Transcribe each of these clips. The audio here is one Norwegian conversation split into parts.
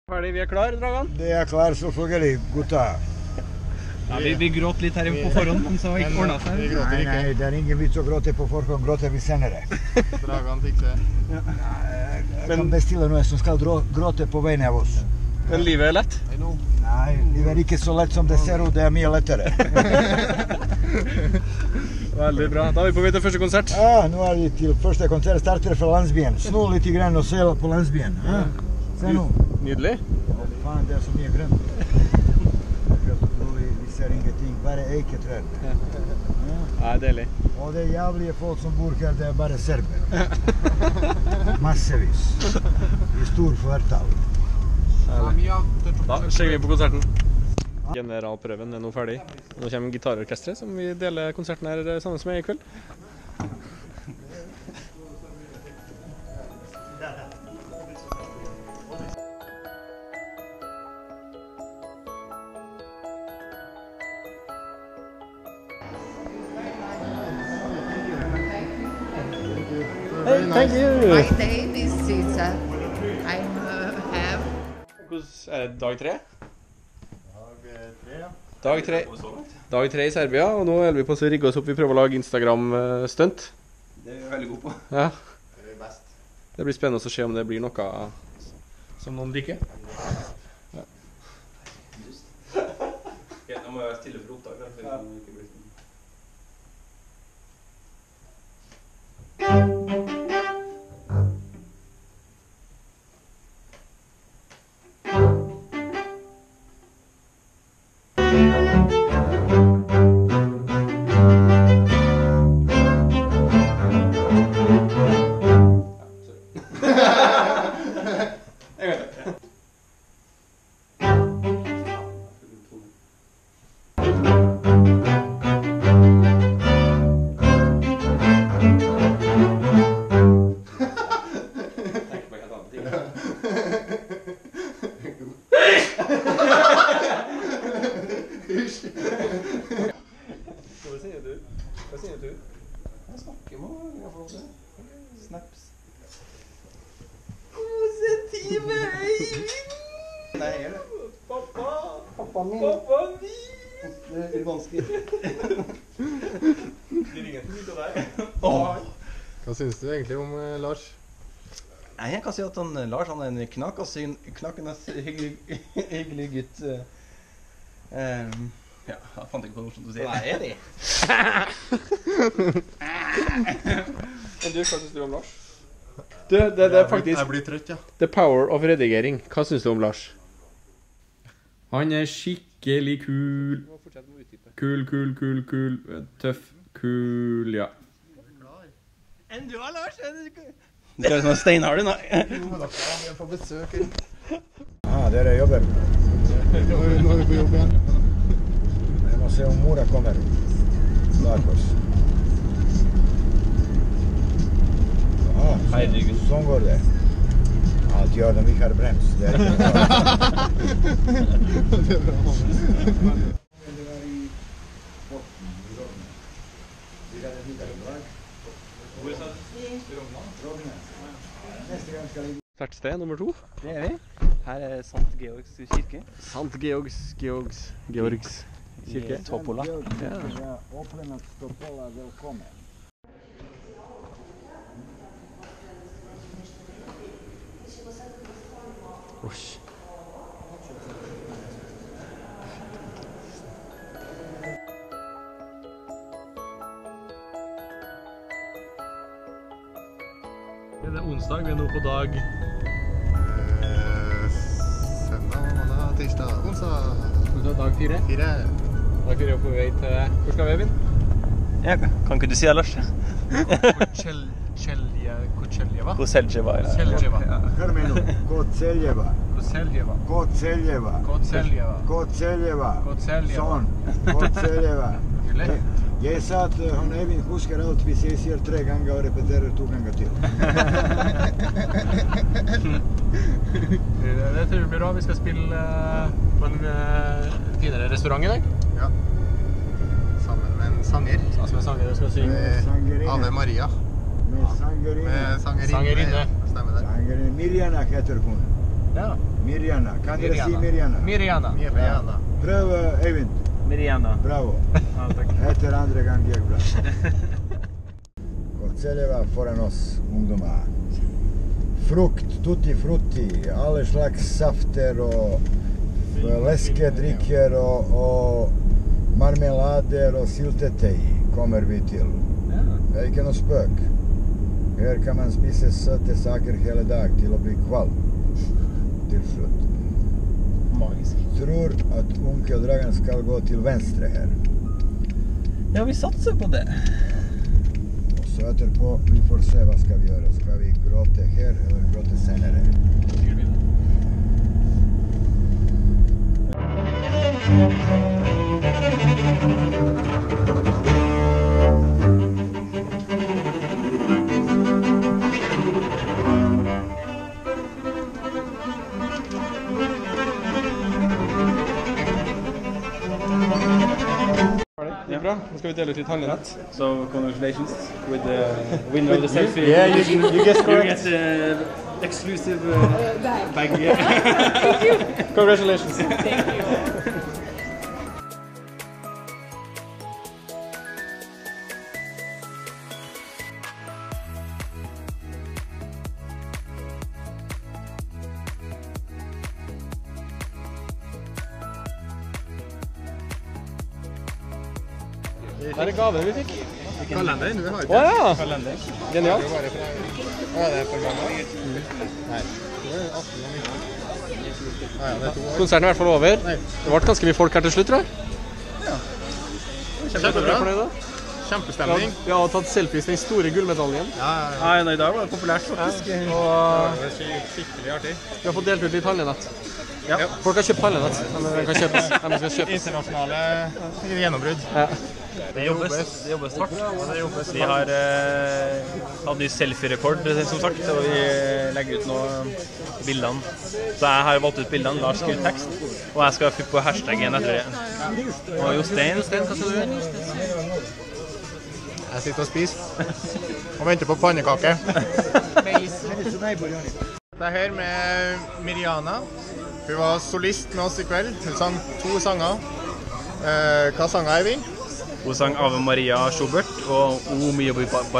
Ferdig, vi klar, Dragan? Det klar, selvfølgelig, gutta. Ja, vi gråt litt her på forhånd, men så har ikke ordnet seg. Nei, det ingen vits å gråte på forhånd, gråter vi senere. Dragan fikser. Ja. Jeg kan bestille noe som skal gråte på vegne av oss. Men livet lett? Nei, livet ikke så lett som det ser ut, det mye lettere. Veldig bra. Da vi på vei til første konsert. Ja, nå vi til første konsert, starter fra landsbyen. Snu litt i grann og se på landsbyen. Ja. Se nå. Nydelig. Faen, det så mye grønt. Vi ser ingenting, bare eiketrær. Ja, deilig. Og det jævlige folk som bor her, det bare serber. Massevis. I stor flertall. Da sjekker vi på konserten. Generalprøven er nå ferdig. Nå kommer gitarorkestret som vi deler konserten her sammen med i kveld. Hey, thank you! My name is Cesar. I'm have. Er det dag 3? Dag 3 i Serbia, og nå er vi på å rigge oss opp. Vi prøver å lage Instagram-stunt. Det er vi veldig gode på. Ja. Det er best. Det blir spennende å se om det blir noe som noen liker. Ja. Nå må jeg være stille for opptak. Hva sier du? Jeg snakker med henne. Snaps. Positive Eivind! Nei, jeg gjør det. Pappa min. Det er vanskelig. Vi ringer til litt av deg. Hva synes du egentlig om Lars? Nei, jeg kan si at Lars han er en knakende hyggelig gutt. Ja, jeg fant ikke på noe morsomt å si. Hva er det? Men du, hva synes du om Lars? Det er faktisk... Jeg blir trøtt, ja. The power of redigering. Hva synes du om Lars? Han er skikkelig kul. Kul. Tøff. Kul, ja. Enn du har, Lars? Det er sånn Steinar du nå. Jeg får besøk. Ja, dere jobber. Nå er vi på jobb igjen. Jeg må se om mora kommer. Bak oss. Ja, Herregud. Sånn går det. Alt gjør når vi ikke har brems. Det er ikke bra. Det er bra. Konsertsted nummer 2. Det er vi. Her er Sankt Georgs kirke. Sankt Georgs kirke. Topola. Ja. Åpnet Topola, velkommen. Oi. Det er onsdag, vi er nå på dag... Søndag, mandag, tirsdag, onsdag. Dag 4. Dag 4 er på vei til... Hvor skal vi, Eivind? Ja, kan ikke du si det, Lars? Koceljeva? Koceljeva, ja. Hør meg nå. Koceljeva. Sånn. Koceljeva. Jeg sa at han Eivind husker alt hvis jeg sier 3 ganger og repeterer 2 ganger til. Det tror jeg blir bra. Vi skal spille på en finere restaurant i dag. Ja. Sammen med en sanger. Sammen med sanger, skal synge. Ave Maria. Med sangerinne. Med sangerinne. Stemmer det. Sangerinne. Mirjana heter hun. Ja. Mirjana. Kan dere si Mirjana? Mirjana. Prøv, Eivind. Mirjana. Bravo. Ja, takk. Etter andre gang gikk bra. Koktejleva foran oss, ungdommer. Frukt, tutti frutti, alle slags safter og leskedrikker og marmelader og syltetøy kommer vi til. Det er ikke noe spøk. Her kan man spise søte saker hele dag til å bli kvalm. Til slutt. Magisk. Tror at onkel Dragan skal gå til venstre her. Ja, vi satser på det. Og så etterpå, vi får se hva skal vi gjøre. Skal vi gråte her, eller gråte senere? Det gikk bra. Nå skal vi dele ut litt handlenett. So congratulations with the winner of the selfie. Yeah, you guessed You correct. get exclusive bag. Congratulations. Det er gaven vi fikk. Kalender, du har Å ja! Genialt. det er for mange. Nei, det er 18 og 19. Ja, det er 2 år. Konserten er i hvert fall over. Det ble ganske mye folk her til slutt, tror jeg. Kjempebra. Fornøyd da? Kjempestemning. Vi har tatt selfies med den store gullmedaljen. Nei, i dag var det populært faktisk. Og Det er skikkelig artig. vi har fått delt ut litt handlenett. Ja. Folk har kjøpt handlenett. De kan kjøpes. De skal kjøpes. Internasjonale gjennombrudd. Ja. Det jobbes hardt. Vi har hatt ny selfie-rekord, som sagt, og vi legger ut nå bildene. Så jeg har valgt ut bildene, Lars skriver tekst, og jeg skal fylle på hashtaggen etter det. Og Jostein, hva skal du gjøre? Jeg sitter og spiser og venter på pannekake. Det er her med Mirjana. Hun var solist med oss i kveld. Hun sang 2 sanger. Hva sanger Eivind? Hun sang Ave Maria Schubert og O mio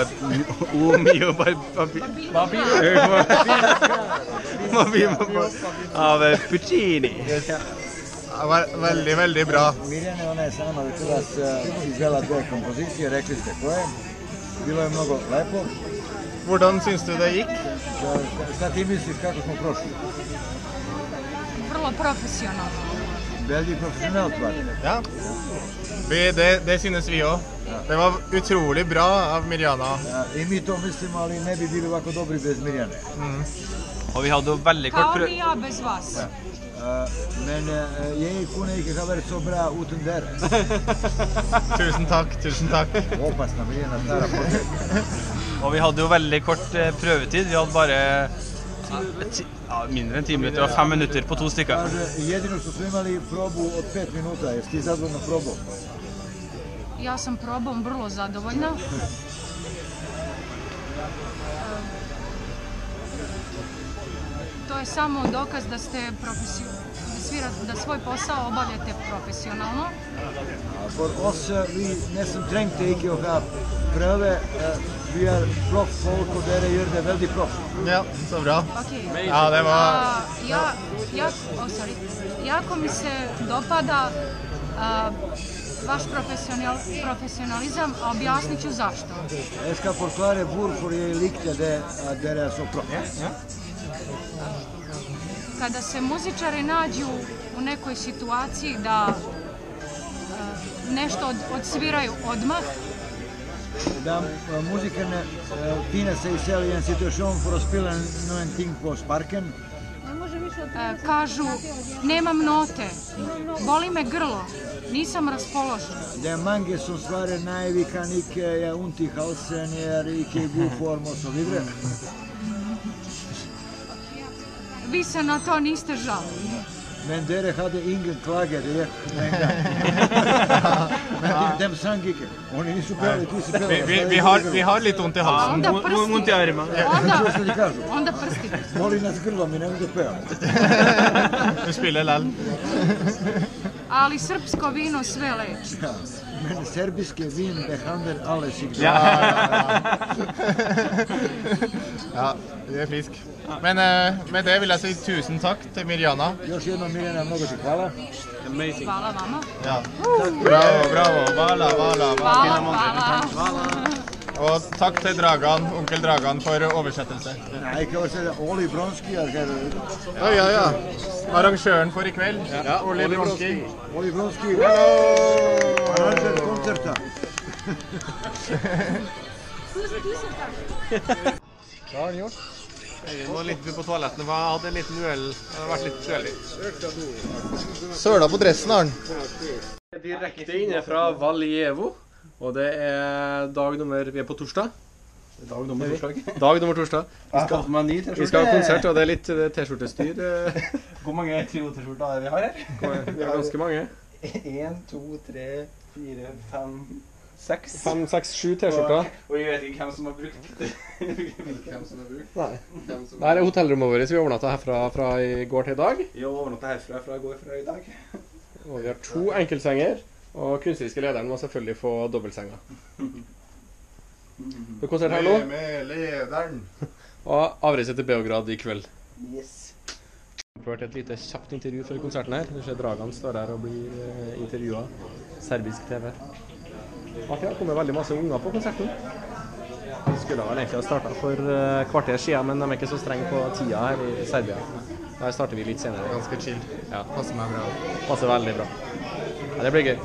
av Puccini. Det var veldig, veldig bra. Mirjana ona je sama večeras izvela 2 kompozicije, rekli ste koje. Bilo je mnogo lepo. Hvordan syns du det gikk? Šta ti misliš kako smo prošli? Vrlo profesionalno. Veldig professionelt var det. Ja. Det synes vi også. Det var utrolig bra av Mirjana. Ja, I mi to mislimo, ali ne bi bili ovako dobri bez Mirjane. Og vi hadde jo veldig kort Kao ni ja bez vas. Men jeg kunne ikke ha vært så bra uten dere. Tusen takk, tusen takk. Opasna Mirjana, stara počet. Og vi hadde jo veldig kort prøvetid. Vi hadde bare mindre enn 10 minutter og 5 minutter på 2 stykker. Jedino što smo imali probu od 5 minuta. Jesi ti zadovoljna probom? Ja sam probom vrlo zadovoljna. To je samo dokaz da ste da svoj posao obavljate profesionalno. For oss, vi nesten trengte ikke å ha prøve. Vi er proff folk, og dere gjør det veldig proff. Ja, så bra. Okay. Ja, det var... Jako mi se dopada vaš profesionalizam, a objasnit ću zašto. Jeg skal forklare hvorfor jeg likte det, at dere er så proff. Kada se muzičari nađu u nekoj situaciji da nešto odsviraju odmah, Da musikerne finner seg selv i en situasjon for å spille noen ting på sparken. kažu nemam note, boli me grlo, nisam raspoložen. Det er mange som svarer nei, vi kan ikke, jeg har vondt i halsen, jeg er ikke i god form og så videre. Vi se na to niste žalili. Men dere hadde ingen klager med en gang. Men de sang ikke. Og de spiller. Vi har litt vondt i halsen. Onda prsti. Vondt i armen. Što ste ti kažu? Onda prsti. Boli nas grlo, mi ne ovdje pevamo. Vi spiller lell. Ali srpsko vino sve leči. Men serbijske vin behandler alle sigdom. Ja, det er frisk. Men med det vil jeg si tusen takk til Mirjana. Još jednom Mirjana, mnogo ti hvala. Hvala vama. Ja. Bravo. Vala. Hvala. Og takk til Dragan, onkel Dragan, for oversettelse. Nej, kao se Oli Bronski, Ja. Arrangøren for i kveld, Oli Bronski. Oli Bronski, Hello! arranger koncerta. Hva har han gjort? Jeg må litt på toaletten, for jeg hadde en liten uhell. Det har vært litt uheldig. Søla på dressen har han. Direkte inne fra Valjevo, og det er dag nummer, vi er på torsdag. Dag nummer torsdag. Dag nummer torsdag. Jeg skal på meg ny T-skjorte. Vi skal ha konsert, og det er litt T-skjortestyr. Hvor mange trio-T-skjorter er det vi har her? Vi har ganske mange. 1, 2, 3, 4, 5, 6. 5, 6, 7 T-skjorter. Og vi vet ikke hvem som har brukt det. Nei. Det er hotellrommet vårt, vi overnatta herfra fra i går til i dag. Vi har overnatta herfra fra i går fra i dag. Og vi har 2 enkeltsenger, og kunstneriske lederen må selvfølgelig få dobbeltsenger. Det er konsert her nå, Med lederen. og avreise til Beograd i kveld. Yes. Vi har hørt et lite kjapt intervju før konserten her. Du ser Dragan står her og blir intervjuet. Serbisk TV. Og det har kommet veldig masse unger på konserten. Vi skulle vel egentlig ha startet for kvarter siden, men de er ikke så strenge på tida her i Serbia. Der starter vi litt senere. Ganske chill. Ja, Passer meg bra. passer veldig bra. Ja, det blir gøy.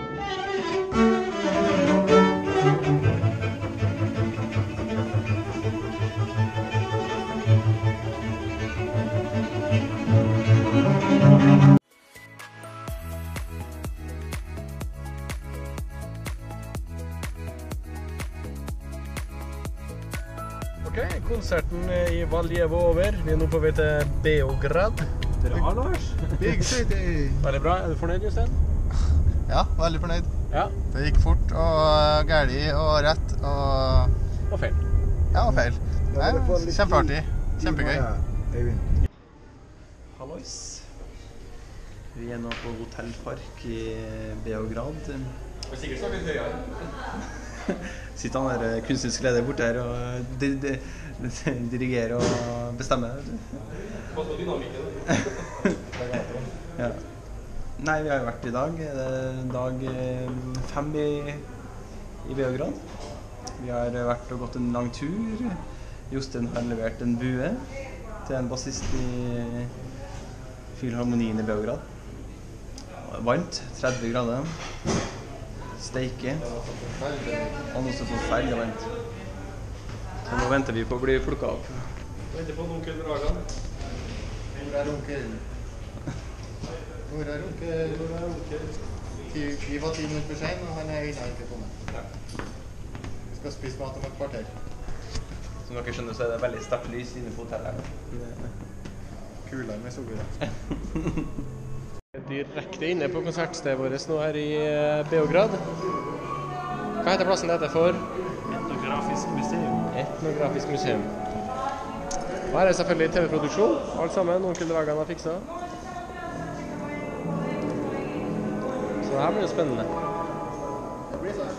Ok, konserten i Valjevo over. Vi er nå på vei til Beograd. Bra, Lars. Big City. Veldig bra. Er du fornøyd, Jostein? Ja, veldig fornøyd. Ja. Det gikk fort og gærlig og rett og Og feil. ja, og feil. Nei, kjempeartig. Kjempegøy. Eivind. Hallois. Vi er nå på Hotell Park i Beograd. Det er sikkert så litt høyere. Sitter han der kunstnerisk leder borte her og dirigerer og bestemmer. Hva er dynamikken? Ja. Nei, vi har jo vært i dag. Det er dag 5 i Beograd. Vi har vært og gått en lang tur. Jostein har levert en bue til en bassist i Filharmonien i Beograd. Varmt, 30 grader. Steike. Og noe så forferdelig varmt. Så nå venter vi på å bli plukket opp. Venter på onkel Dragan. Hvor er onkel? Hvor er onkel? Vi var 10 minutter for sen, og han er ennå ikke kommet. Vi skal spise mat om et kvarter. Som dere skjønner, så er det veldig sterkt lys inne på hotellet. Kulere med sukker. Direkte inne på konsertstedet vårt nå her i Beograd. Hva heter plassen dette for? Etnografisk museum. Etnografisk museum. Og her er selvfølgelig TV-produksjon. Alt sammen, onkel Dragan har fiksa. Så det her blir jo spennende. Det blir sånn.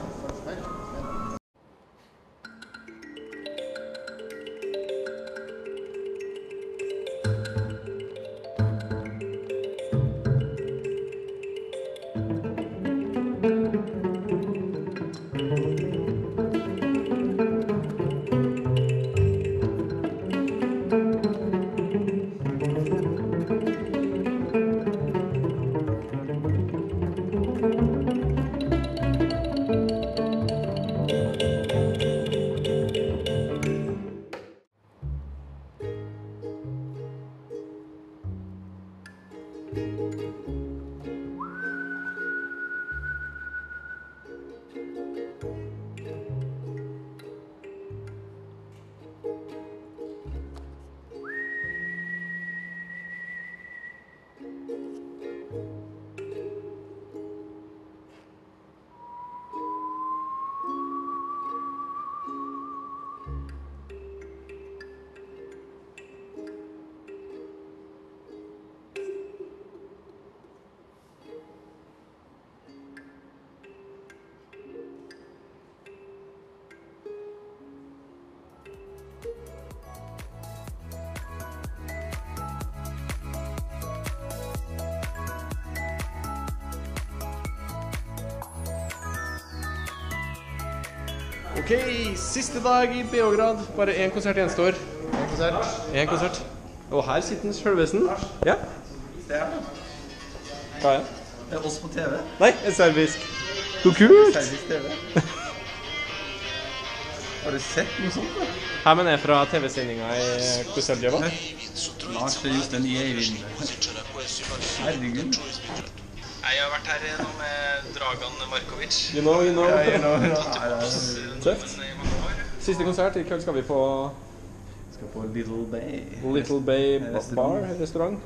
Ok, siste dag i Beograd. Bare én konsert gjenstår. En konsert. Og her sitter den selvesen. Ja. Det er det. Hva er det? Det er oss på TV. Nei, en serbisk. Så kult! Serbisk TV. Har du sett noe sånt da? Hermen er fra TV-sendinga i Kuseljeva. Lars og Jostein i Eivind. Herregud. Jeg har vært her nå med Dragan Markovic. You know. Tøft. Siste konsert. I kveld skal vi på Little Bay. Little Bay Bar, restaurant.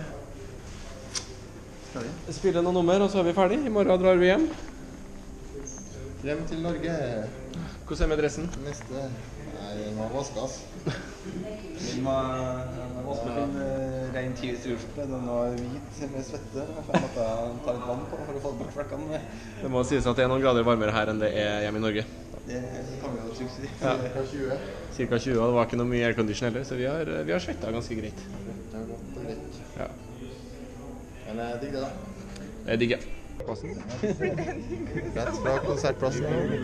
Spiller noen nummer, og så er vi ferdig. I morgen drar vi hjem. Hjem til Norge. Hvordan er med dressen? Neste. Nei, den må vaskes. Min var vaske min ren tirsturskjorte. Den var hvit med svette. Jeg måtte ta litt vann på for å få bort flekkene. Det må sies at det er noen grader varmere her enn det er hjemme i Norge. Det kan vi jo trygt si. Ja. Cirka 20. Cirka 20, og det var ikke noe mye aircondition heller, så vi har svettet ganske greit. Det er godt og greit. Ja. Men jeg digger det da. Det digger jeg. Rett fra konsertplassen.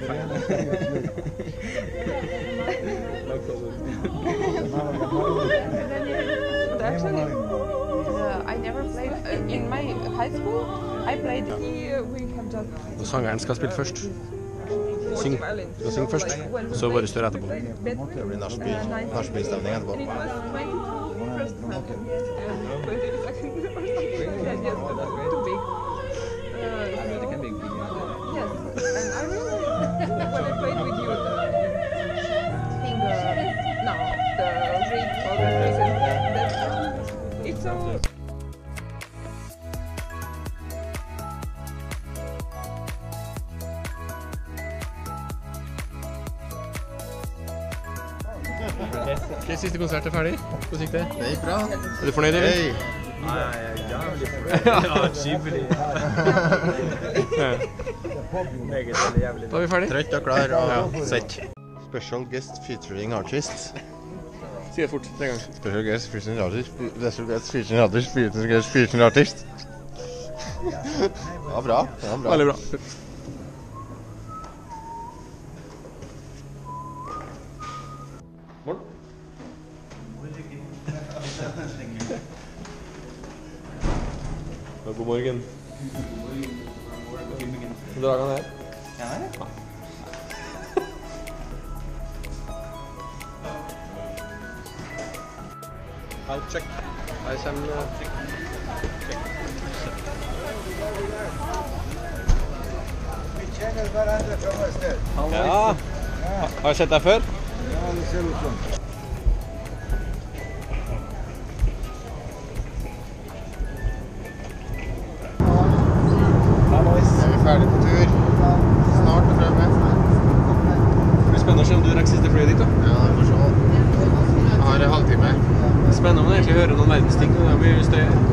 Actually, I never played in my high school. I played here. We have just. Og sangeren skal spille først. Syng. Skal synge først, så bare større etterpå. Det blir nachspielstemning etterpå. And it was 22 first time. And 20 second. Yeah, just too big. Yes, and I really, when I played with you, the rig for the prison, it's so... Ok, siste konsert er ferdig. Hvordan gikk det? Det gikk bra. Er du fornøyd, eller? Hei. Nei, jeg er jævlig fornøyd. Ja, skipelig. Da er vi ferdig. Trøtt og klar og sett. Special guest featuring artists. Si det fort, 3 ganger. Special guest featuring artist. Special guest featuring artist. Special guest featuring artist. Det var bra. Det var bra. Veldig bra. Morgen. God morgen. Dragan her. Ja, her? Her, check. Her kommer... Vi kjenner hverandre fra noe sted. Ja. Har jeg sett deg før? Ja, det ser ut sånn. Er vi ferdig på tur? Snart og fremme. Det blir spennende å se om du rekker siste flyet ditt da. Ja, vi får se. Jeg har en halvtime. Spennende om du egentlig hører noen verdensting. Det blir støy.